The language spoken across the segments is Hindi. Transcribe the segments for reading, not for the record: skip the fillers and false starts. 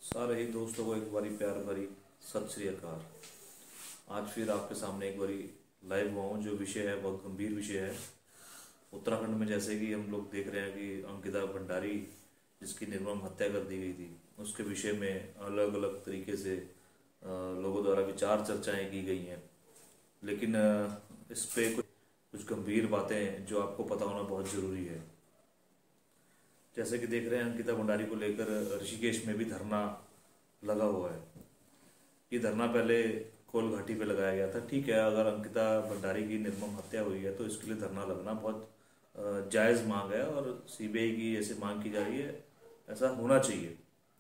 सारे ही दोस्तों को एक बारी प्यार भरी सत श्री अकाल। आज फिर आपके सामने एक बारी लाइव हुआ हूँ। जो विषय है बहुत गंभीर विषय है। उत्तराखंड में जैसे कि हम लोग देख रहे हैं कि अंकिता भंडारी जिसकी निर्मम हत्या कर दी गई थी, उसके विषय में अलग अलग तरीके से लोगों द्वारा विचार चर्चाएं की गई हैं। लेकिन इस पे कुछ गंभीर बातें जो आपको पता होना बहुत ज़रूरी है। जैसे कि देख रहे हैं अंकिता भंडारी को लेकर ऋषिकेश में भी धरना लगा हुआ है। ये धरना पहले कोल घाटी पे लगाया गया था। ठीक है, अगर अंकिता भंडारी की निर्मम हत्या हुई है तो इसके लिए धरना लगना बहुत जायज़ मांग है और सीबीआई की ऐसे मांग की जा रही है। ऐसा होना चाहिए,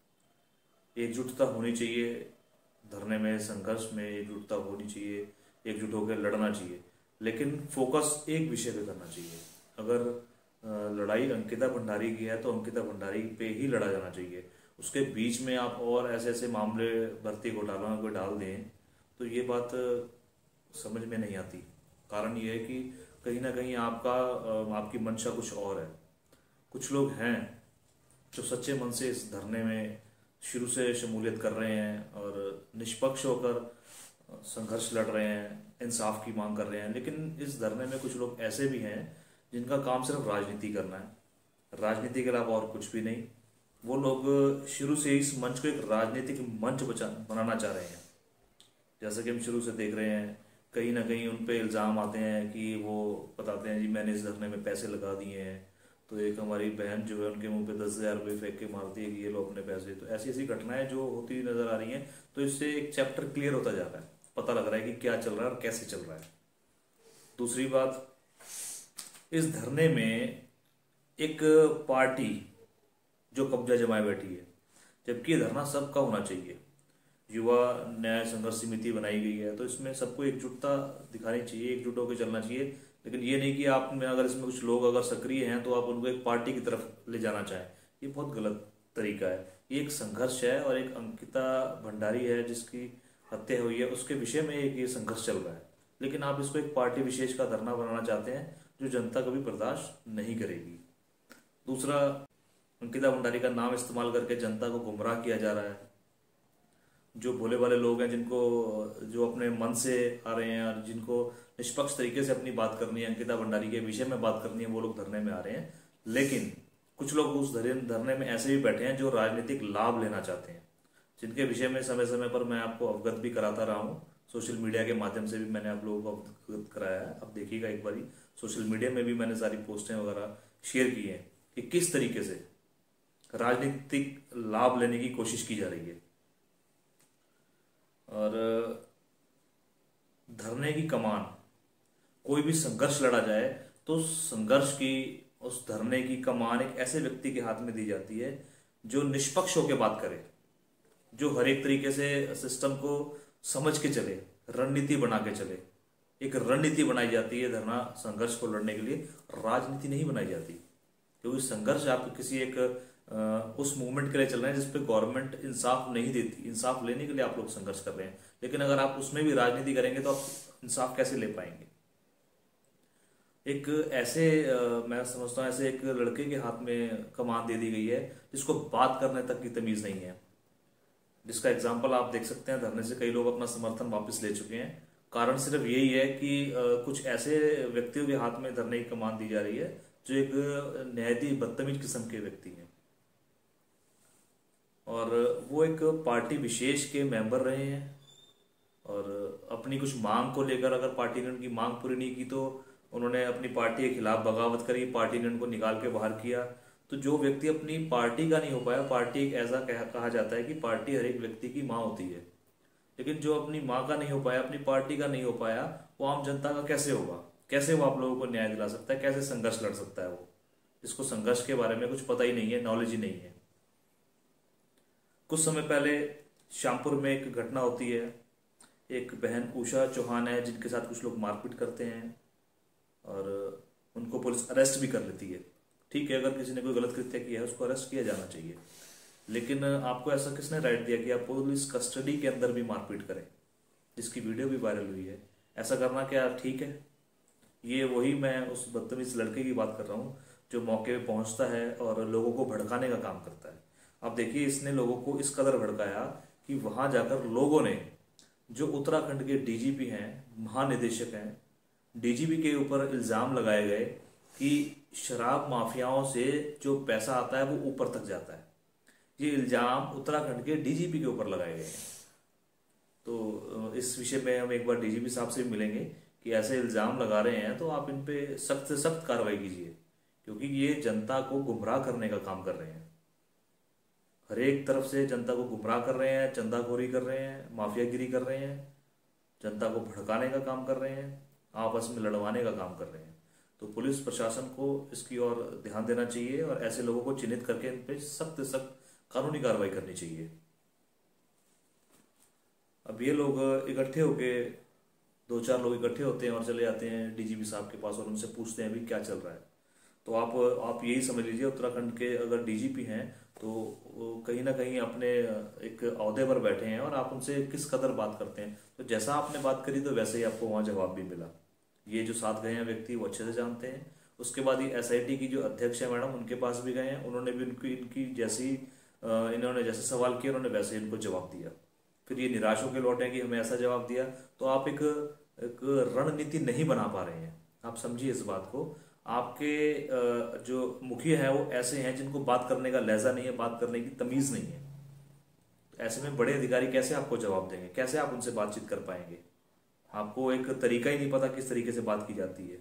एकजुटता होनी चाहिए। धरने में, संघर्ष में एकजुटता होनी चाहिए, एकजुट होकर लड़ना चाहिए। लेकिन फोकस एक विषय पे करना चाहिए। अगर लड़ाई अंकिता भंडारी की है तो अंकिता भंडारी पे ही लड़ा जाना चाहिए। उसके बीच में आप और ऐसे ऐसे मामले भर्ती घोटालों को डाल दें तो ये बात समझ में नहीं आती। कारण ये है कि कहीं ना कहीं आपकी मंशा कुछ और है। कुछ लोग हैं जो सच्चे मन से इस धरने में शुरू से शमूलियत कर रहे हैं और निष्पक्ष होकर संघर्ष लड़ रहे हैं, इंसाफ की मांग कर रहे हैं। लेकिन इस धरने में कुछ लोग ऐसे भी हैं जिनका काम सिर्फ राजनीति करना है, राजनीति के अलावा और कुछ भी नहीं। वो लोग शुरू से इस मंच को एक राजनीतिक मंच बनाना चाह रहे हैं। जैसा कि हम शुरू से देख रहे हैं, कहीं ना कहीं उन पे इल्ज़ाम आते हैं कि वो बताते हैं जी मैंने इस धरने में पैसे लगा दिए हैं। तो एक हमारी बहन जो है उनके मुंह पे 10,000 रुपये फेंक के मारती है कि ये लो अपने पैसे। तो ऐसी ऐसी घटनाएं जो होती हुई नजर आ रही हैं। तो इससे एक चैप्टर क्लियर होता जा रहा है, पता लग रहा है कि क्या चल रहा है और कैसे चल रहा है। दूसरी बात, इस धरने में एक पार्टी जो कब्जा जमाए बैठी है, जबकि ये धरना सबका होना चाहिए। युवा न्याय संघर्ष समिति बनाई गई है तो इसमें सबको एकजुटता दिखानी चाहिए, एकजुट होकर चलना चाहिए। लेकिन ये नहीं कि आप में अगर इसमें कुछ लोग अगर सक्रिय हैं तो आप उनको एक पार्टी की तरफ ले जाना चाहें। ये बहुत गलत तरीका है। ये एक संघर्ष है और एक अंकिता भंडारी है जिसकी हत्या हुई है, उसके विषय में एक ये संघर्ष चल रहा है। लेकिन आप इसको एक पार्टी विशेष का धरना बनाना चाहते हैं जो जनता कभी बर्दाश्त नहीं करेगी। दूसरा, अंकिता भंडारी का नाम इस्तेमाल करके जनता को गुमराह किया जा रहा है। जो भोले भाले लोग हैं जिनको जो अपने मन से आ रहे हैं और जिनको निष्पक्ष तरीके से अपनी बात करनी है, अंकिता भंडारी के विषय में बात करनी है, वो लोग धरने में आ रहे हैं। लेकिन कुछ लोग उस धरने में ऐसे भी बैठे हैं जो राजनीतिक लाभ लेना चाहते हैं, जिनके विषय में समय समय पर मैं आपको अवगत भी कराता रहा हूँ। सोशल मीडिया के माध्यम से भी मैंने आप लोगों को अवगत कराया है। अब देखिएगा एक बारी, सोशल मीडिया में भी मैंने सारी पोस्टें वगैरह शेयर की हैं कि किस तरीके से राजनीतिक लाभ लेने की कोशिश की जा रही है। और धरने की कमान, कोई भी संघर्ष लड़ा जाए तो संघर्ष की, उस धरने की कमान एक ऐसे व्यक्ति के हाथ में दी जाती है जो निष्पक्ष होकर बात करे, जो हर एक तरीके से सिस्टम को समझ के चले, रणनीति बना के चले। एक रणनीति बनाई जाती है धरना संघर्ष को लड़ने के लिए, राजनीति नहीं बनाई जाती। क्योंकि संघर्ष आप किसी एक उस मूवमेंट के लिए चल रहे हैं जिसपे गवर्नमेंट इंसाफ नहीं देती। इंसाफ लेने के लिए आप लोग संघर्ष कर रहे हैं। लेकिन अगर आप उसमें भी राजनीति करेंगे तो आप इंसाफ कैसे ले पाएंगे। एक ऐसे मैं समझता हूँ ऐसे एक लड़के के हाथ में कमान दे दी गई है जिसको बात करने तक की तमीज नहीं है। जिसका एग्जाम्पल आप देख सकते हैं, धरने से कई लोग अपना समर्थन वापस ले चुके हैं। कारण सिर्फ यही है कि कुछ ऐसे व्यक्तियों के हाथ में धरने की कमान दी जा रही है जो एक नहायती बदतमीज किस्म के व्यक्ति हैं और वो एक पार्टी विशेष के मेंबर रहे हैं। और अपनी कुछ मांग को लेकर अगर पार्टी ने उनकी मांग पूरी नहीं की तो उन्होंने अपनी पार्टी के खिलाफ बगावत करी, पार्टी ने उनको निकाल के बाहर किया। तो जो व्यक्ति अपनी पार्टी का नहीं हो पाया, पार्टी एक ऐसा कहा जाता है कि पार्टी हर एक व्यक्ति की माँ होती है। लेकिन जो अपनी माँ का नहीं हो पाया, अपनी पार्टी का नहीं हो पाया, वो आम जनता का कैसे होगा? कैसे वो आप लोगों को न्याय दिला सकता है? कैसे संघर्ष लड़ सकता है वो, जिसको संघर्ष के बारे में कुछ पता ही नहीं है, नॉलेज ही नहीं है। कुछ समय पहले श्यामपुर में एक घटना होती है। एक बहन उषा चौहान है जिनके साथ कुछ लोग मारपीट करते हैं और उनको पुलिस अरेस्ट भी कर लेती है। ठीक है, अगर किसी ने कोई गलत कृत्य किया है उसको अरेस्ट किया जाना चाहिए। लेकिन आपको ऐसा किसने राइट दिया कि आप पुलिस कस्टडी के अंदर भी मारपीट करें, जिसकी वीडियो भी वायरल हुई है? ऐसा करना क्या ठीक है? ये वही, मैं उस बदतमीज लड़के की बात कर रहा हूँ जो मौके पे पहुंचता है और लोगों को भड़काने का काम करता है। अब देखिए इसने लोगों को इस कदर भड़काया कि वहां जाकर लोगों ने, जो उत्तराखंड के डीजीपी हैं, महानिदेशक हैं, डीजीपी के ऊपर इल्जाम लगाए गए कि शराब माफियाओं से जो पैसा आता है वो ऊपर तक जाता है। ये इल्जाम उत्तराखंड के डीजीपी के ऊपर लगाए गए हैं। तो इस विषय में हम एक बार डीजीपी साहब से भी मिलेंगे कि ऐसे इल्जाम लगा रहे हैं तो आप इन पे सख्त से सख्त कार्रवाई कीजिए, क्योंकि ये जनता को गुमराह करने का काम कर रहे हैं। हर एक तरफ से जनता को गुमराह कर रहे हैं, चंदाखोरी कर रहे हैं, माफियागिरी कर रहे हैं, जनता को भड़काने का काम कर रहे हैं, आपस में लड़वाने का काम कर रहे हैं। तो पुलिस प्रशासन को इसकी ओर ध्यान देना चाहिए और ऐसे लोगों को चिन्हित करके इन पे सख्त से सख्त कानूनी कार्रवाई करनी चाहिए। अब ये लोग इकट्ठे होके, 2-4 लोग इकट्ठे होते हैं और चले जाते हैं डीजीपी साहब के पास और उनसे पूछते हैं अभी क्या चल रहा है। तो आप यही समझ लीजिए, उत्तराखंड के अगर डीजीपी हैं तो वो कहीं ना कहीं अपने एक ओहदे पर बैठे हैं और आप उनसे किस कदर बात करते हैं। तो जैसा आपने बात करी तो वैसे ही आपको वहाँ जवाब भी मिला। ये जो साथ गए हैं व्यक्ति वो अच्छे से जानते हैं। उसके बाद ये एसआईटी की जो अध्यक्ष है मैडम, उनके पास भी गए हैं, उन्होंने भी इनकी जैसी इन्होंने जैसे सवाल किया उन्होंने वैसे इनको जवाब दिया। फिर ये निराश होकर लौटे कि हमें ऐसा जवाब दिया। तो आप एक रणनीति नहीं बना पा रहे हैं। आप समझिए इस बात को। आपके जो मुखिया है वो ऐसे हैं जिनको बात करने का लहजा नहीं है, बात करने की तमीज नहीं है। तो ऐसे में बड़े अधिकारी कैसे आपको जवाब देंगे, कैसे आप उनसे बातचीत कर पाएंगे? आपको एक तरीका ही नहीं पता किस तरीके से बात की जाती है।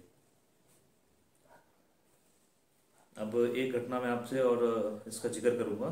अब एक घटना मैं आपसे और इसका जिक्र करूंगा।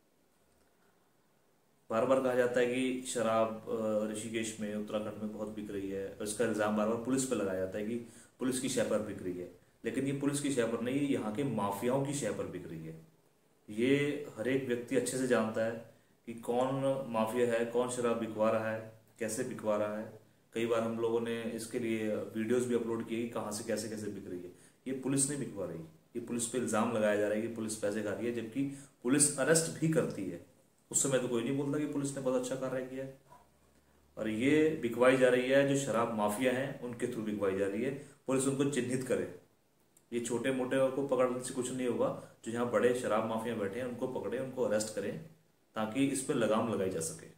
बार बार कहा जाता है कि शराब ऋषिकेश में, उत्तराखंड में बहुत बिक रही है। इसका इल्जाम बार बार पुलिस पे लगाया जाता है कि पुलिस की शय पर बिक रही है, लेकिन ये पुलिस की शय पर नहीं, यहाँ के माफियाओं की शय पर बिक रही है। ये हर एक व्यक्ति अच्छे से जानता है कि कौन माफिया है, कौन शराब बिकवा रहा है, कैसे बिकवा रहा है। कई बार हम लोगों ने इसके लिए वीडियोस भी अपलोड किए कि कहाँ से कैसे कैसे बिक रही है। ये पुलिस नहीं बिकवा रही, ये पुलिस पे इल्जाम लगाया जा रहा है कि पुलिस पैसे खा रही है, जबकि पुलिस अरेस्ट भी करती है। उस समय तो कोई नहीं बोलता कि पुलिस ने बहुत अच्छा कार्य किया है। और ये बिकवाई जा रही है, जो शराब माफिया हैं उनके थ्रू बिकवाई जा रही है। पुलिस उनको चिन्हित करे। ये छोटे मोटे को पकड़ने से कुछ नहीं होगा, जो यहाँ बड़े शराब माफिया बैठे हैं उनको पकड़े, उनको अरेस्ट करें, ताकि इस पर लगाम लगाई जा सके।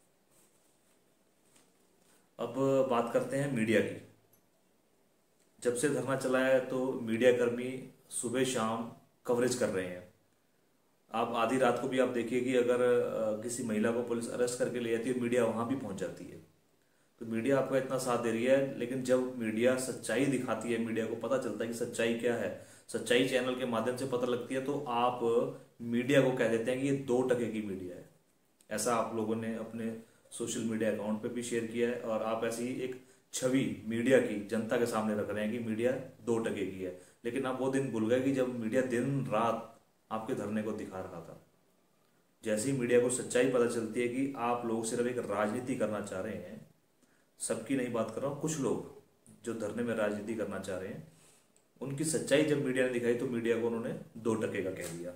अब बात करते हैं मीडिया की। जब से धरना चला है तो मीडिया कर्मी सुबह शाम कवरेज कर रहे हैं। आप आधी रात को भी आप देखिए कि अगर किसी महिला को पुलिस अरेस्ट करके ले जाती है, मीडिया वहां भी पहुंच जाती है। तो मीडिया आपका इतना साथ दे रही है, लेकिन जब मीडिया सच्चाई दिखाती है, मीडिया को पता चलता है कि सच्चाई क्या है, सच्चाई चैनल के माध्यम से पता लगती है, तो आप मीडिया को कह देते हैं कि ये 2% की मीडिया है। ऐसा आप लोगों ने अपने सोशल मीडिया अकाउंट पे भी शेयर किया है और आप ऐसी एक छवि मीडिया की जनता के सामने रख रहे हैं कि मीडिया 2% की है। लेकिन आप वो दिन भूल गए कि जब मीडिया दिन रात आपके धरने को दिखा रहा था। जैसे ही मीडिया को सच्चाई पता चलती है कि आप लोग सिर्फ एक राजनीति करना चाह रहे हैं, सबकी नहीं बात कर रहा हूँ, कुछ लोग जो धरने में राजनीति करना चाह रहे हैं, उनकी सच्चाई जब मीडिया ने दिखाई तो मीडिया को उन्होंने 2% का कह दिया।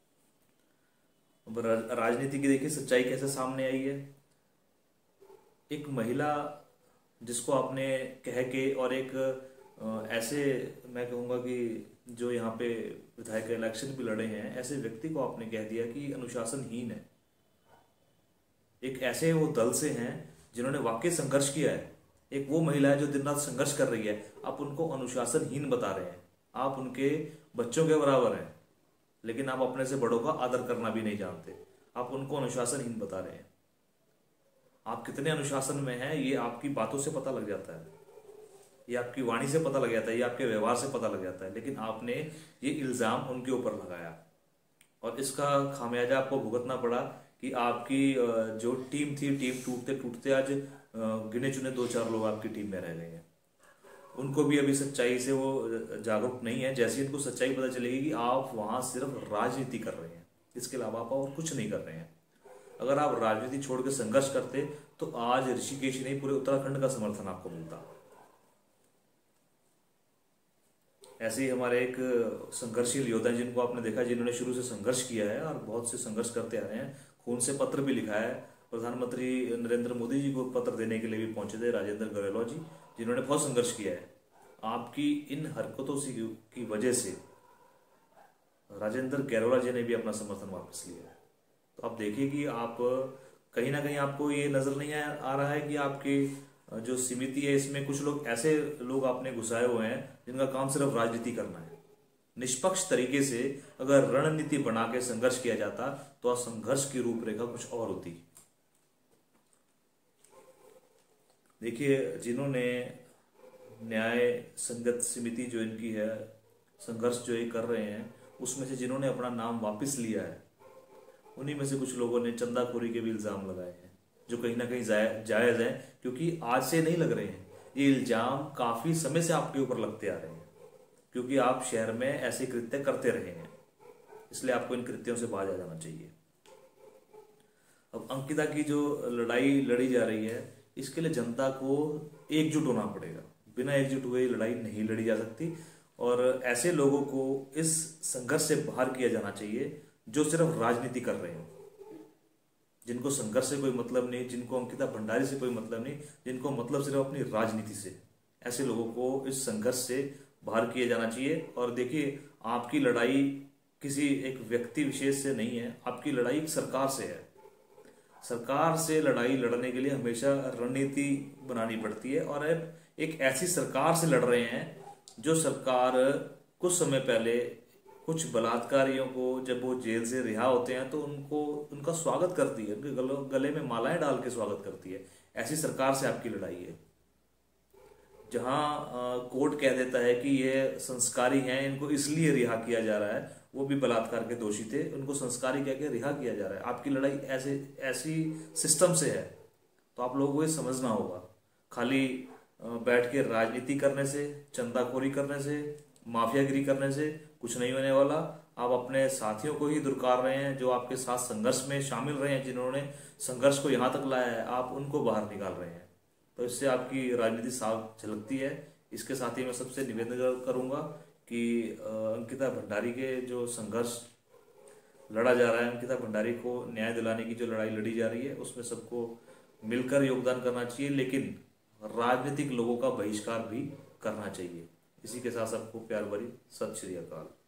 राजनीति की देखिए सच्चाई कैसे सामने आई है। एक महिला जिसको आपने कह के, और एक ऐसे मैं कहूँगा कि जो यहाँ पे विधायक इलेक्शन भी लड़े हैं, ऐसे व्यक्ति को आपने कह दिया कि अनुशासनहीन है। एक ऐसे वो दल से हैं जिन्होंने वाकई संघर्ष किया है। एक वो महिला है जो दिन रात संघर्ष कर रही है, आप उनको अनुशासनहीन बता रहे हैं। आप उनके बच्चों के बराबर हैं, लेकिन आप अपने से बड़ों का आदर करना भी नहीं जानते। आप उनको अनुशासनहीन बता रहे हैं। आप कितने अनुशासन में हैं ये आपकी बातों से पता लग जाता है, ये आपकी वाणी से पता लग जाता है, ये आपके व्यवहार से पता लग जाता है। लेकिन आपने ये इल्जाम उनके ऊपर लगाया और इसका खामियाजा आपको भुगतना पड़ा कि आपकी जो टीम थी, टीम टूटते टूटते आज गिने चुने 2-4 लोग आपकी टीम में रह गए हैं। उनको भी अभी सच्चाई से वो जागरूक नहीं है। जैसे इनको सच्चाई पता चलेगी कि आप वहां सिर्फ राजनीति कर रहे हैं, इसके अलावा आप और कुछ नहीं कर रहे हैं। अगर आप राजनीति छोड़ के संघर्ष करते तो आज ऋषिकेश नहीं पूरे उत्तराखंड का समर्थन आपको मिलता। ऐसे ही हमारे एक संघर्षशील योद्धा हैं जिनको आपने देखा, जिन्होंने शुरू से संघर्ष किया है और बहुत से संघर्ष करते आ रहे हैं। खून से पत्र भी लिखा है, प्रधानमंत्री नरेंद्र मोदी जी को पत्र देने के लिए भी पहुंचे थे, राजेंद्र गहलोत जी, जिन्होंने बहुत संघर्ष किया है। आपकी इन हरकतों की वजह से राजेंद्र गहलोत जी ने भी अपना समर्थन वापस लिया है। तो आप देखिए कि आप कहीं ना कहीं आपको ये नजर नहीं आ रहा है कि आपकी जो समिति है इसमें कुछ लोग ऐसे लोग आपने घुसाए हुए हैं जिनका काम सिर्फ राजनीति करना है। निष्पक्ष तरीके से अगर रणनीति बना के संघर्ष किया जाता तो आज संघर्ष की रूपरेखा कुछ और होती। देखिए, जिन्होंने न्याय संगत समिति जो इनकी है, संघर्ष जो ये कर रहे हैं, उसमें से जिन्होंने अपना नाम वापस लिया है, उन्हीं में से कुछ लोगों ने चंदाखोरी के भी इल्जाम लगाए हैं, जो कहीं ना कहीं जायज है, क्योंकि आज से नहीं लग रहे हैं। ये इल्जाम काफी समय से आपके ऊपर लगते आ रहे हैं, क्योंकि आप शहर में ऐसे कृत्य करते रहे हैं, इसलिए आपको इन कृत्यों से बाज आ जाना चाहिए। अब अंकिता की जो लड़ाई लड़ी जा रही है, इसके लिए जनता को एकजुट होना पड़ेगा। बिना एकजुट हुए लड़ाई नहीं लड़ी जा सकती, और ऐसे लोगों को इस संघर्ष से बाहर किया जाना चाहिए जो सिर्फ राजनीति कर रहे हैं, जिनको संघर्ष से कोई मतलब नहीं, जिनको अंकिता भंडारी से कोई मतलब नहीं, जिनको मतलब सिर्फ अपनी राजनीति से। ऐसे लोगों को इस संघर्ष से बाहर किया जाना चाहिए। और देखिए, आपकी लड़ाई किसी एक व्यक्ति विशेष से नहीं है, आपकी लड़ाई एक सरकार से है। सरकार से लड़ाई लड़ने के लिए हमेशा रणनीति बनानी पड़ती है, और अब एक ऐसी सरकार से लड़ रहे हैं जो सरकार कुछ समय पहले कुछ बलात्कारियों को जब वो जेल से रिहा होते हैं तो उनका स्वागत करती है, उनके गले में मालाएं डाल के स्वागत करती है। ऐसी सरकार से आपकी लड़ाई है, जहां कोर्ट कह देता है कि ये संस्कारी हैं, इनको इसलिए रिहा किया जा रहा है, वो भी बलात्कार के दोषी थे, उनको संस्कारी कह के रिहा किया जा रहा है। आपकी लड़ाई ऐसी सिस्टम से है, तो आप लोगों को ये समझना होगा। खाली बैठ के राजनीति करने से, चंदाखोरी करने से, माफियागिरी करने से कुछ नहीं होने वाला। आप अपने साथियों को ही दुरकार रहे हैं, जो आपके साथ संघर्ष में शामिल रहे हैं, जिन्होंने संघर्ष को यहाँ तक लाया है, आप उनको बाहर निकाल रहे हैं। तो इससे आपकी राजनीति साफ झलकती है। इसके साथ ही मैं सबसे निवेदन करूंगा कि अंकिता भंडारी के जो संघर्ष लड़ा जा रहा है, अंकिता भंडारी को न्याय दिलाने की जो लड़ाई लड़ी जा रही है, उसमें सबको मिलकर योगदान करना चाहिए, लेकिन राजनीतिक लोगों का बहिष्कार भी करना चाहिए। इसी के साथ सबको प्यार भरी सत श्री अकाल।